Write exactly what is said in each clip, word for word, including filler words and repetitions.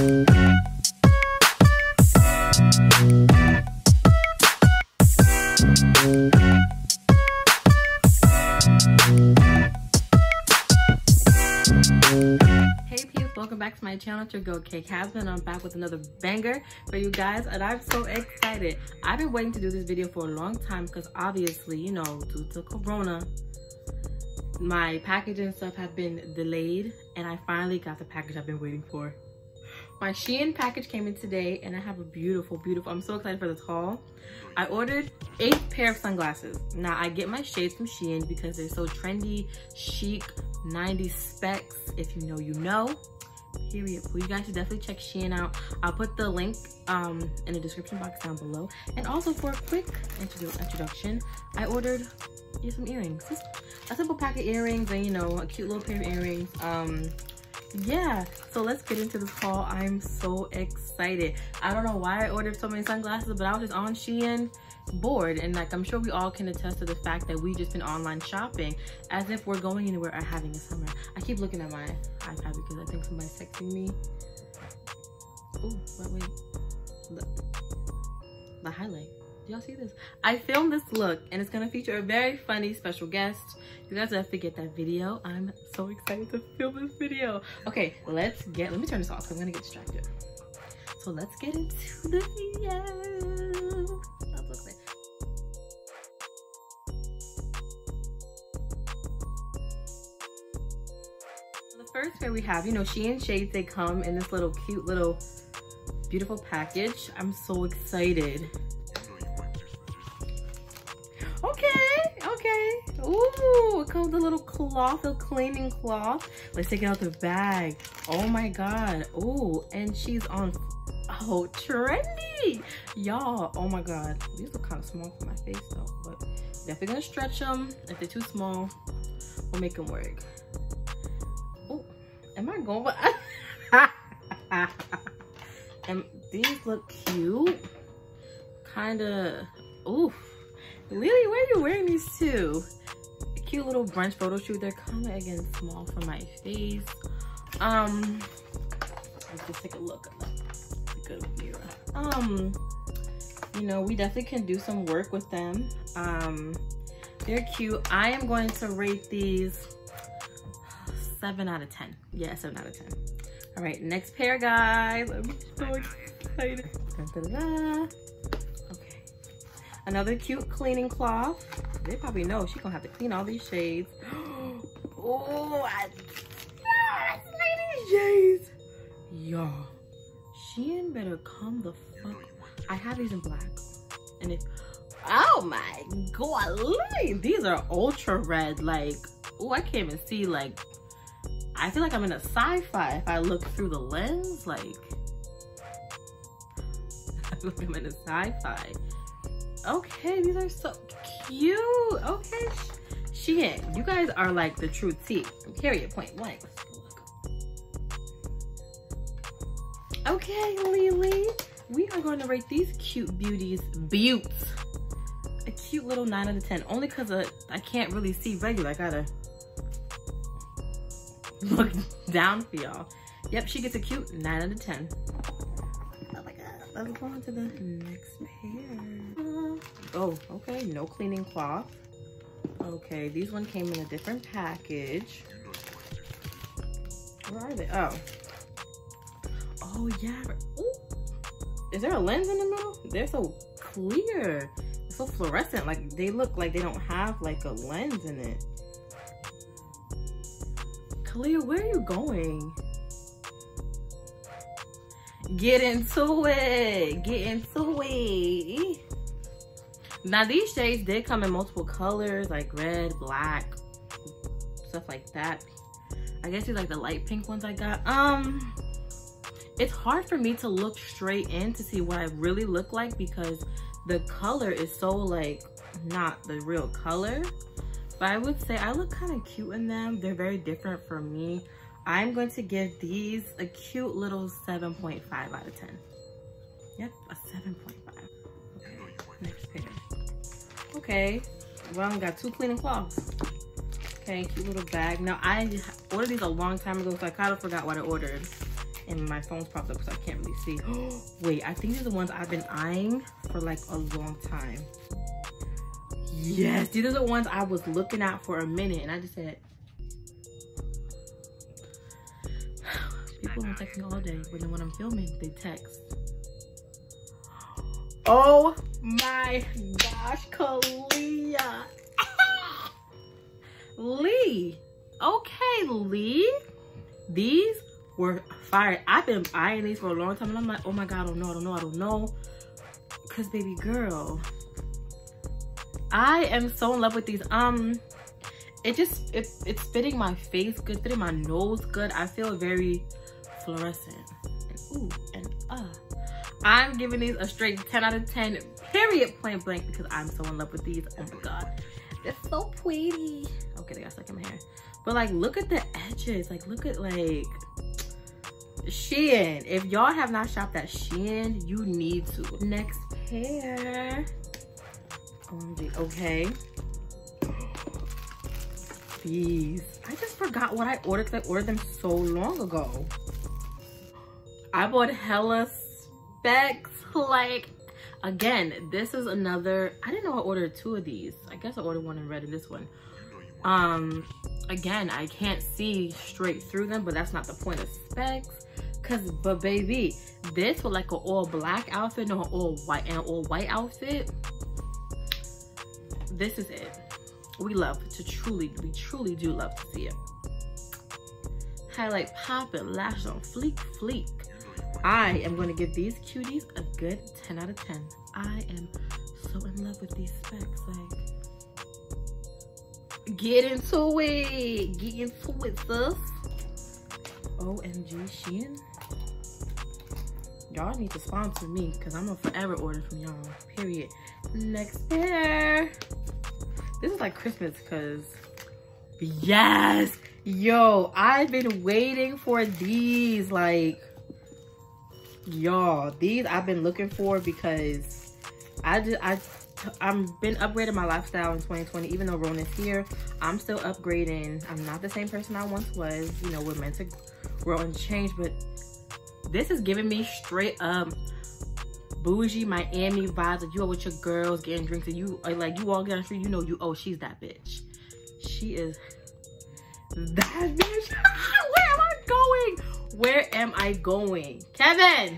Welcome back to my channel. It's your girl K Casman. I'm back with another banger for you guys, and I'm so excited. I've been waiting to do this video for a long time because obviously, you know, due to Corona, my packaging and stuff have been delayed, and I finally got the package I've been waiting for. My Shein package came in today, and I have a beautiful, beautiful, I'm so excited for this haul. I ordered eight pair of sunglasses. Now, I get my shades from Shein because they're so trendy, chic, nineties specs. If you know, you know. Period. Well, you guys should definitely check Shein out. I'll put the link um, in the description box down below. And also, for a quick introdu introduction, I ordered yeah, some earrings. Just a simple pack of earrings and, you know, a cute little pair of earrings. Um, yeah, so let's get into this haul. I'm so excited. I don't know why I ordered so many sunglasses, but I was just on Shein, bored, and like I'm sure we all can attest to the fact that we just been online shopping as if we're going anywhere or having a summer. I keep looking at my iPad because I think somebody's texting me. Oh, wait, wait. Look. The highlight. Do y'all see this? I filmed this look and it's gonna feature a very funny special guest. You guys have to get that video. I'm so excited to film this video. Okay, let's get, let me turn this off because I'm gonna get distracted. So let's get into the video. The first pair we have, you know, Shein shades, they come in this little cute little beautiful package. I'm so excited. Okay, okay. Ooh, it comes with a little cloth, a cleaning cloth. Let's take it out the bag. Oh my God. Ooh, and she's on, oh, trendy. Y'all, oh my God. These look kind of small for my face though, but definitely gonna stretch them. If they're too small, we'll make them work. Oh, am I going? And these look cute. Kinda, ooh. Lily, where are you wearing these to? A cute little brunch photo shoot. They're kind of, again, small for my face. Um, let's just take a look at that. Good mirror. Um, you know, we definitely can do some work with them. Um, they're cute. I am going to rate these seven out of ten. Yeah, seven out of ten. All right, next pair, guys. I'm so excited. Da-da-da. Another cute cleaning cloth. They probably know she's gonna have to clean all these shades. Oh, I, yes, lady shades. Y'all, Shein better come the fuck. I have these in black. And if, oh my God, look, these are ultra red. Like, oh, I can't even see, like, I feel like I'm in a sci-fi if I look through the lens. Like, I feel like I'm in a sci-fi. Okay, these are so cute. Okay, Shein, you guys are like the true tea. Period. Point blank. Okay, Lily, we are going to rate these cute beauties, beauts, a cute little nine out of ten. Only because uh, I can't really see regular. I gotta look down for y'all. Yep, she gets a cute nine out of ten. Oh my God. Let's go on to the next pair. Oh, okay, no cleaning cloth. Okay, these one came in a different package. Where are they? Oh. Oh, yeah. Ooh. Is there a lens in the middle? They're so clear. They're so fluorescent. Like, they look like they don't have, like, a lens in it. Kalia, where are you going? Get into it. Get into it. Now these shades did come in multiple colors, like red, black, stuff like that. I guess these like the light pink ones I got. Um, it's hard for me to look straight in to see what I really look like because the color is so like not the real color. But I would say I look kind of cute in them. They're very different from me. I'm going to give these a cute little seven point five out of ten. Yep, a seven point five. Okay, next pair. Okay, well, I got two cleaning cloths. Okay, cute little bag. Now, I ordered these a long time ago, so I kind of forgot what I ordered. And my phone's propped up because I can't really see. Wait, I think these are the ones I've been eyeing for like a long time. Yes, these are the ones I was looking at for a minute, and I just said, people don't text me all day, but then when I'm filming, they text. Oh my gosh, Kalia. Lee. Okay, Lee. These were fire. I've been eyeing these for a long time, and I'm like, oh my God, I don't know, I don't know, I don't know. Cause baby girl, I am so in love with these. Um, it just, it, it's fitting my face good, fitting my nose good. I feel very fluorescent. And ooh, and uh. I'm giving these a straight ten out of ten, period, point blank, because I'm so in love with these. Oh my God, they're so pretty. Okay, they got stuck in my hair. But like, look at the edges. Like, look at like, Shein. If y'all have not shopped at Shein, you need to. Next pair. O M G, okay. These. I just forgot what I ordered because I ordered them so long ago. I bought hella specs. Like, again, this is another, I didn't know I ordered two of these. I guess I ordered one in red and this one. Um, again, I can't see straight through them, but that's not the point of specs. Cause, but baby, this with like an all black outfit, no, all white and all white outfit. This is it. We love to truly, we truly do love to see it. Highlight popping, lashes on fleek, fleek. I am going to give these cuties a good ten out of ten. I am so in love with these specs. Like, get into it. Get into it, sis. O M G, Shein. Y'all need to sponsor me because I'm going to forever order from y'all. Period. Next pair. This is like Christmas because, yes. Yo, I've been waiting for these. Like, y'all, these I've been looking for because I just I I'm been upgrading my lifestyle in twenty twenty. Even though Rona's here, I'm still upgrading. I'm not the same person I once was. You know, we're meant to grow and change, but this is giving me straight up bougie Miami vibes. Like, you are with your girls getting drinks, and you are like, you walk down the street, you know, you oh, she's that bitch. She is that bitch. Where am I going? Where am I going? Kevin!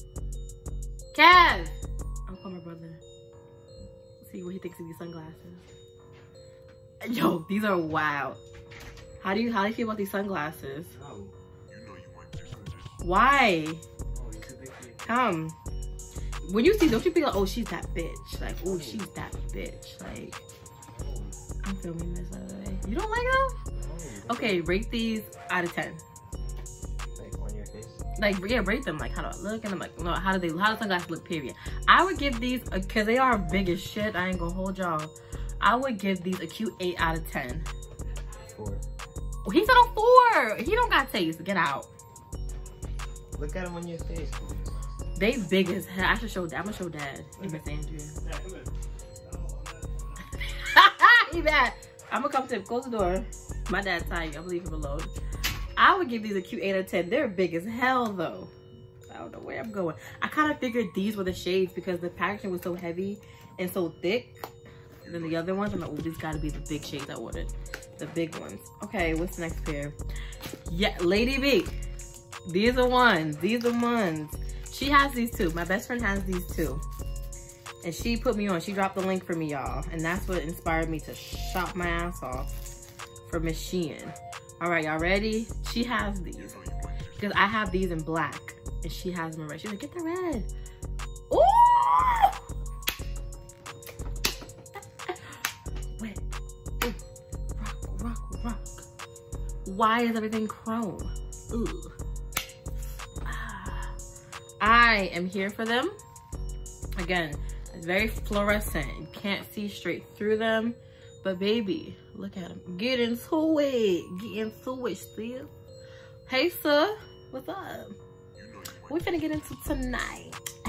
Kev! I'll call my brother. See what he thinks of these sunglasses. Yo, these are wild. How do you how do you feel about these sunglasses? No. You know you want your sunglasses. Why? Oh, you said they fit. Come. When you see, don't you feel like, oh, she's that bitch? Like, oh, she's that bitch. Like, I'm filming this, by the way. You don't like them? No. Okay, rate these out of ten. Like, yeah, rate them. Like, how do I look? And I'm like, no, how do they, how do sunglasses look, period? I would give these, because they are big as shit. I ain't gonna hold y'all. I would give these a cute eight out of ten. Four. Oh, he said a four. He don't got taste. Get out. Look at them on your face. They big as hell. I should show dad. I'm gonna show dad. He Miss Andrea. He bad. I'm gonna come to him. Close the door. My dad's tired. I'm gonna leave him alone. I would give these a cute eight out of ten. They're big as hell though. I don't know where I'm going. I kind of figured these were the shades because the packaging was so heavy and so thick than the other ones. I'm like, oh, these gotta be the big shades I ordered. The big ones. Okay, what's the next pair? Yeah, Lady B. These are ones. These are ones. She has these too. My best friend has these too. And she put me on. She dropped the link for me, y'all. And that's what inspired me to shop my ass off for Miss Shein. All right, y'all ready? She has these because I have these in black and she has them in red. She's like, get the red. Ooh! Wait. Ooh. Rock, rock, rock. Why is everything chrome? Ooh. Ah. I am here for them. Again, it's very fluorescent. You can't see straight through them. But baby, look at him. Get into it. Get into it, Steve. Hey, sir. What's up? We're finna get into tonight.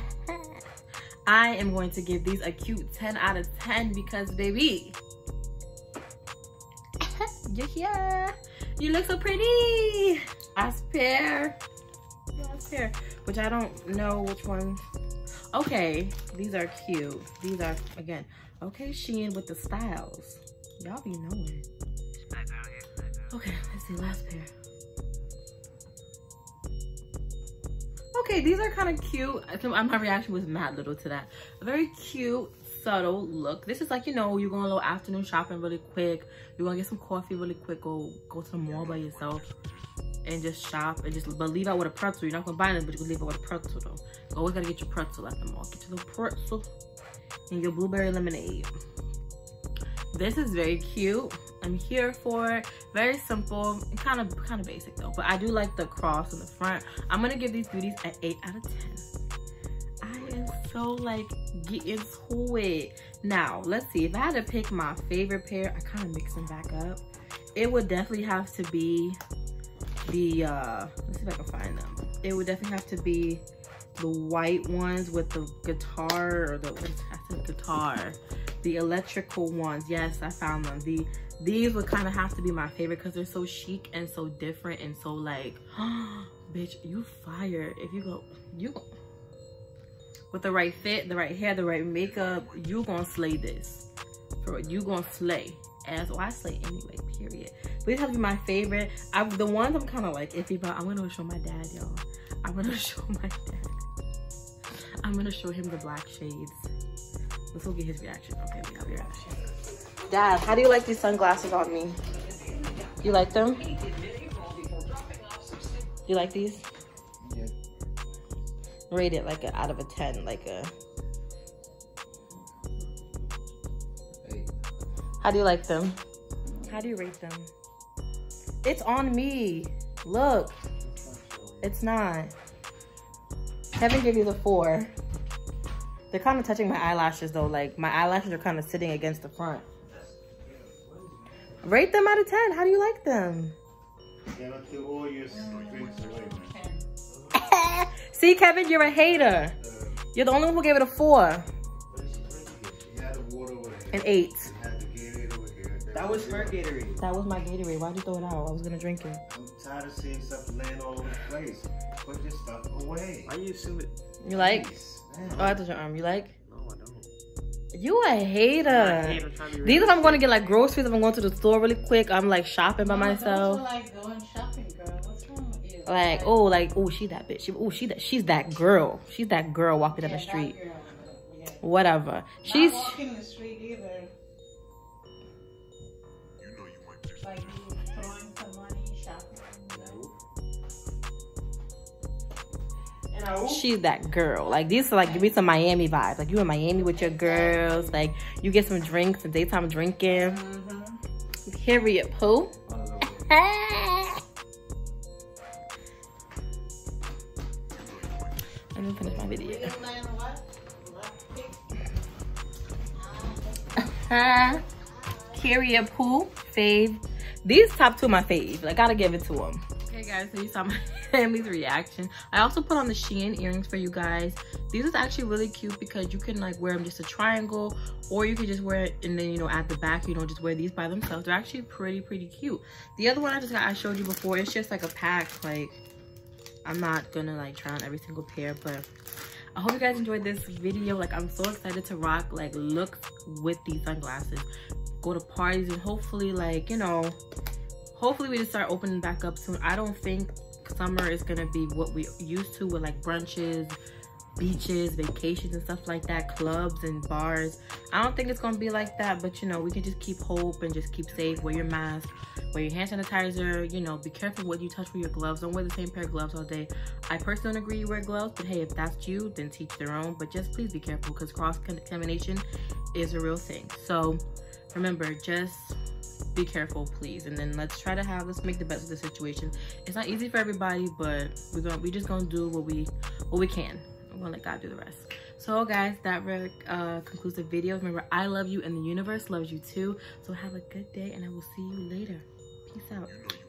I am going to give these a cute ten out of ten because, baby, you're here. You look so pretty. Last pair. pair, which I don't know which one. Okay, these are cute. These are, again, okay, Shein with the styles. Y'all be knowing. Okay, let's see, last pair. Okay, these are kind of cute. My reaction was mad little to that. A very cute, subtle look. This is like, you know, you're going a little afternoon shopping really quick. You're gonna get some coffee really quick. Go go to the mall by yourself and just shop and just, but leave out with a pretzel. You're not gonna buy them, but you can leave out with a pretzel though. You always gotta get your pretzel at the mall. Get your little pretzel and your blueberry lemonade. This is very cute. I'm here for it. Very simple, kind of kind of basic though. But I do like the cross in the front. I'm gonna give these beauties an eight out of ten. I am so like getting to it. Now let's see. If I had to pick my favorite pair, I kind of mix them back up. It would definitely have to be the uh let's see if I can find them. It would definitely have to be the white ones with the guitar, or the what is that, guitar, the electrical ones. Yes, I found them. The these would kind of have to be my favorite because they're so chic and so different and so like, bitch, you fire. If you go, you go with the right fit, the right hair, the right makeup, you gonna slay this. For you gonna slay. As well, I slay anyway, period. But these have to be my favorite. I, the ones I'm kind of like iffy about, I'm gonna show my dad, y'all. I'm gonna show my dad. I'm gonna show him the black shades. Let's go get his reaction. Okay, we have your reaction. Dad, how do you like these sunglasses on me? You like them? You like these? Yeah. Rate it like a out of a ten, like a. Eight. How do you like them? How do you rate them? It's on me. Look. It's not. Kevin gave you the four. They're kind of touching my eyelashes though. Like my eyelashes are kind of sitting against the front. Rate them out of ten. How do you like them? All your drinks away, See, Kevin, you're a hater. You're the only one who gave it a four. An eight. That was her Gatorade. That was my Gatorade. Why'd you throw it out? I was gonna drink it. I'm tired of seeing stuff laying all over the place. Put your stuff away. Why you assume it? You like? Man. Oh, I thought your arm. You like? No, I don't. You a hater. I hate, I'm trying to be These if realistic. I'm gonna get like groceries, if I'm going to the store really quick, I'm like shopping by No, myself. those are like going shopping, girl. What's wrong with you? Like, oh, like, oh, she that bitch. She, oh, she that. She's that girl. She's that girl walking down Yeah, the street. that girl, yeah. Whatever. She's. Not walking the street either. Like you throwing some money, shopping. You know? She's that girl. Like these are like give me some Miami vibes. Like you in Miami with your girls. Like you get some drinks and daytime drinking. Mm-hmm. Period. Pooh. Let me finish my video. Period. Pooh. Fave. These top two my fave. I gotta give it to them. Okay guys, so you saw my family's reaction. I also put on the Shein earrings for you guys. These is actually really cute because you can like wear them just a triangle, or you could just wear it and then, you know, at the back, you know, just wear these by themselves. They're actually pretty, pretty cute. The other one I just got, I showed you before, it's just like a pack. Like, I'm not gonna like try on every single pair, but I hope you guys enjoyed this video. Like, I'm so excited to rock like looks with these sunglasses. Go to parties and hopefully like, you know, hopefully we just start opening back up soon. I don't think summer is gonna be what we used to with like brunches, beaches, vacations and stuff like that, clubs and bars. I don't think it's gonna be like that, but you know, we can just keep hope and just keep safe. Wear your mask, wear your hand sanitizer, you know, be careful what you touch with your gloves. Don't wear the same pair of gloves all day. I personally don't agree you wear gloves, but hey, if that's you, then teach their own. But just please be careful because cross-contamination is a real thing. So remember, just be careful, please. And then let's try to have, let's make the best of the situation. It's not easy for everybody, but we're gonna, we just gonna do what we, what we can. I'm gonna let God do the rest. So guys, that uh, concludes the video. Remember, I love you and the universe loves you too. So have a good day and I will see you later. Peace out.